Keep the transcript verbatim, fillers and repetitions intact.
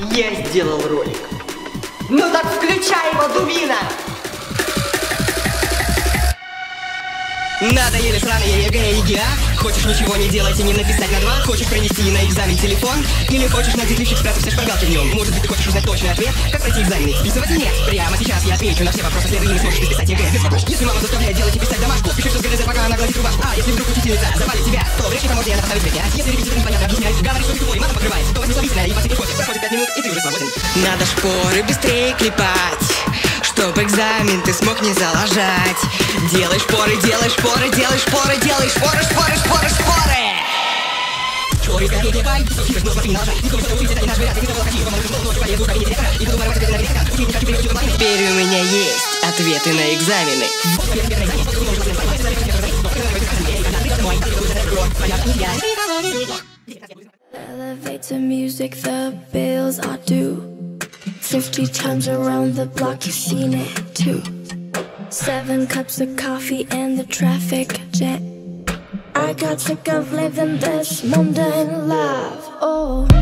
Я сделал ролик. Ну так включай его, дубина! Надоели сраные ЕГЭ и ЕГЭ. Хочешь ничего не делать и не написать на два? Хочешь принести на экзамен телефон? Или хочешь надеть лифчик, спрятав все шпаргалки в нем? Может быть, ты хочешь узнать точный ответ? Как пройти экзамены? Списывать нет. Прямо сейчас я отвечу на все вопросы, если ты не сможешь писать ЕГЭ. Если мама заставляет делать и писать домашку, пишешь с ГДЗ, пока она гладит рубашку. А если вдруг учительница завалит тебя, то вряд ли там можно я поставить пять. Если репетитор непонятно объясняет, говорит, что ты тупой, мама покрывает, то возьми слабительное и посыпь кофе. Проходит пять минут, и ты уже свободен. Надо шпоры быстрее клепать, чтоб экзамен ты смог не залажать. Делай шпоры, делай шпоры, делай шпоры, делай шпоры, шпоры, шпоры, шпоры. Шпоры скорее клепай, но смотри, налажай. Никто не учить, это не наш вариант. Ты не забыл, какие, потому что ночью полезу в кабинете директора. И буду воровать ответы на весь экран. Ученика теперь учат онлайн. Теперь у меня есть ответы на экзамены. Elevator music, the bills are due. Fifty times around the block, you've seen it too. Seven cups of coffee and the traffic jam. I got sick of living this mundane life. Oh.